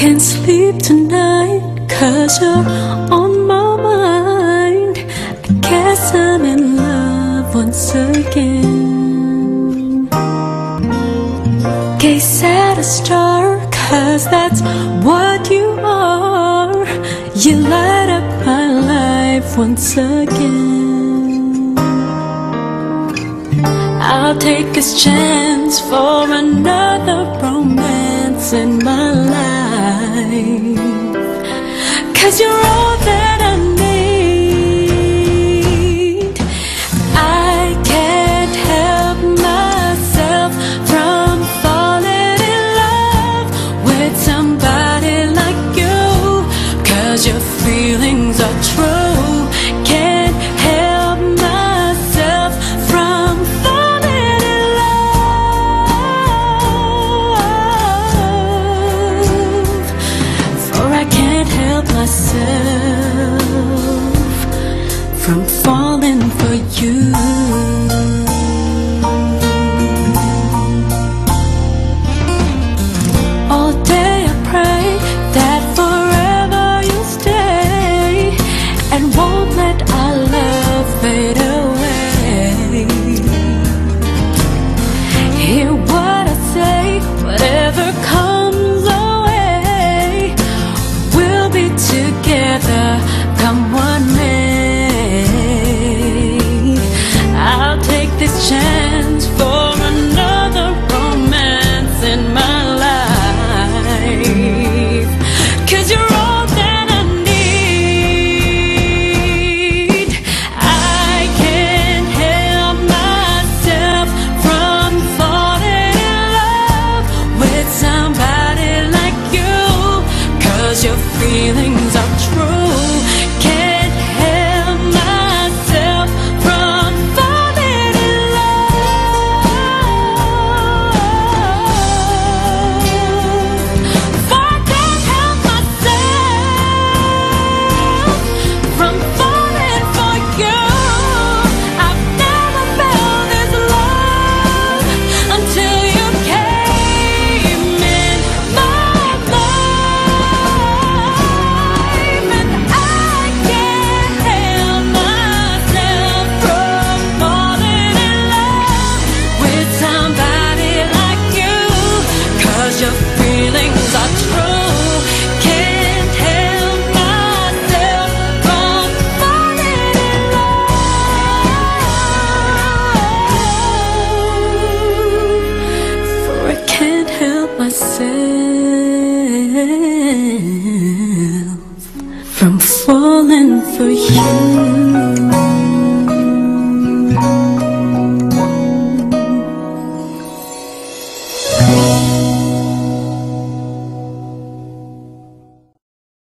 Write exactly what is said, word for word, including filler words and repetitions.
can't sleep tonight 'cause you're on my mind. I guess I'm in love once again. Gaze at a star 'cause that's what you are. You light up my life once again. I'll take this chance for another romance in my life, 'cause you're all that I need. I can't help myself from falling in love with somebody like you, 'cause your feelings are true. Can't help myself from falling in love, for I can't help myself from falling for you. All day I pray that forever you'll stay and won't let our love fade away. Hear what I say, whatever comes our way, we'll be together come what may. I'll take this chance for another romance in my life, 'cause you're all that I need. I can't help myself from falling in love with somebody like you, 'cause your feelings are true. Can't help myself from falling in love, for I can't help myself from falling for you. I've never felt this love until you came in my life, and I can't help myself from falling in love with somebody like you, 'cause your feelings are true. Can't help myself from falling in love, for I can't help myself from falling for you.